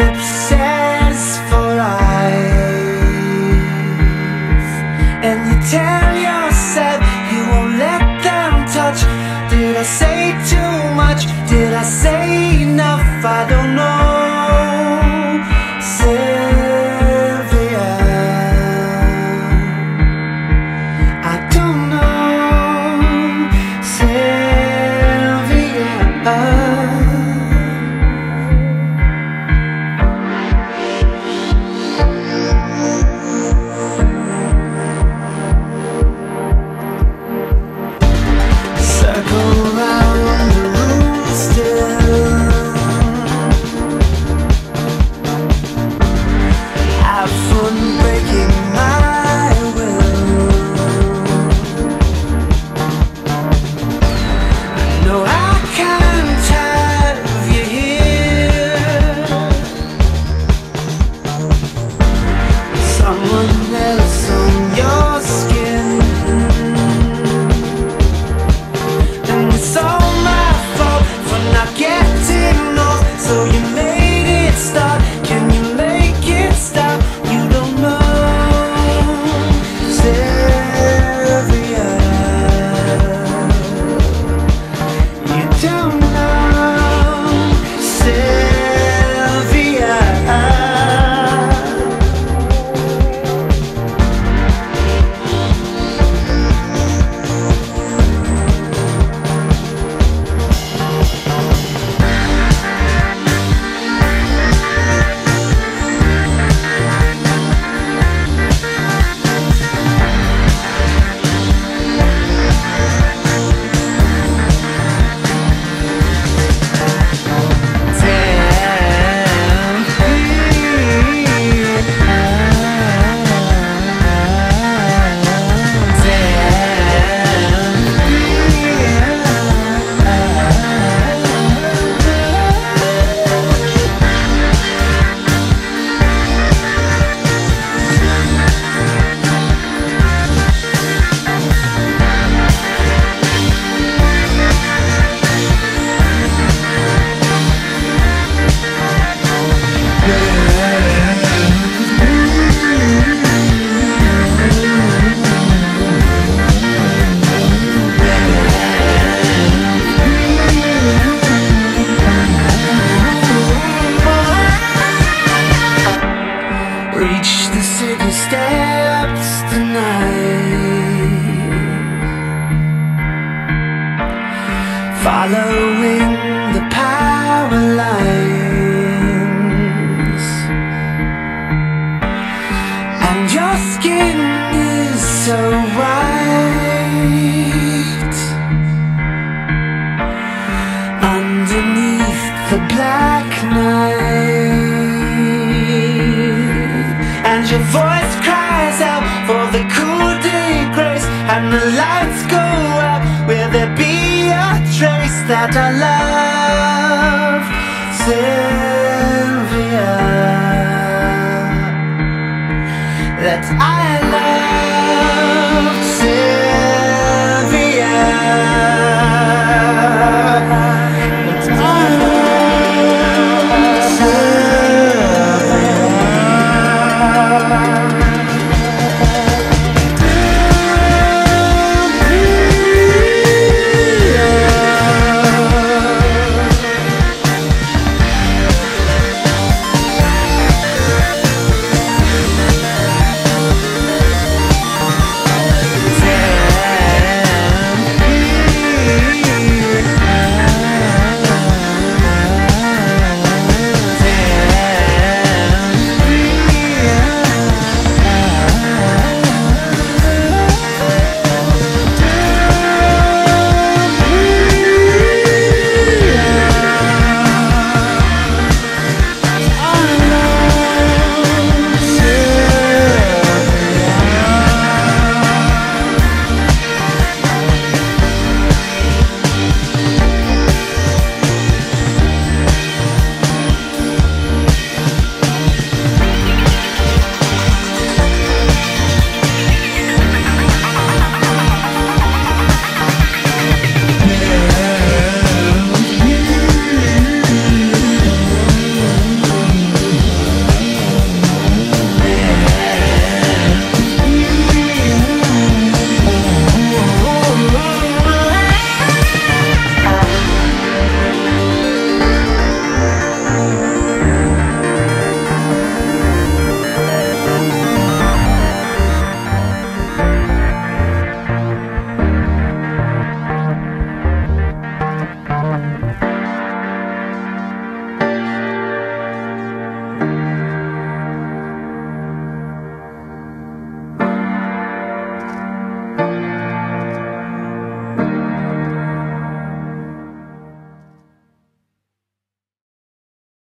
lips says for eyes, and you tell yourself you won't let them touch. Did I say too much? Did I say enough? I don't know, Silvia, I don't know, Silvia. Circle round the room still, have fun breaking my will. No, I can't have you here. Someone else on your skin, and it's all my fault for not getting off. So you made it stop. Can you make it stop? You don't know, Silvia. You don't know, Silvia. Reach the city steps tonight, following the power lines, and your skin is so white underneath the black night. And your voice cries out for the coup de grace, and the lights go out. Will there be a trace that I love, Silvia? That I